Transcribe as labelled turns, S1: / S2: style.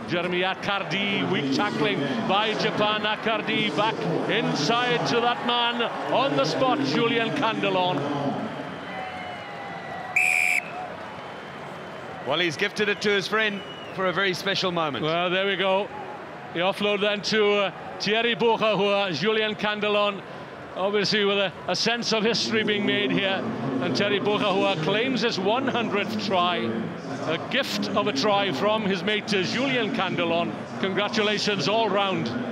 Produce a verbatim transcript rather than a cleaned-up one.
S1: Jeremy Accardi, weak tackling by Japan. Accardi back inside to that man on the spot, Julien Candelon.
S2: Well, he's gifted it to his friend for a very special moment.
S1: Well, there we go. The offload then to uh, Terry Bouhraoua, Julien Candelon, obviously with a, a sense of history being made here. And Terry Bouhraoua claims his one hundredth try. A gift of a try from his mate Julien Candelon. Congratulations all round.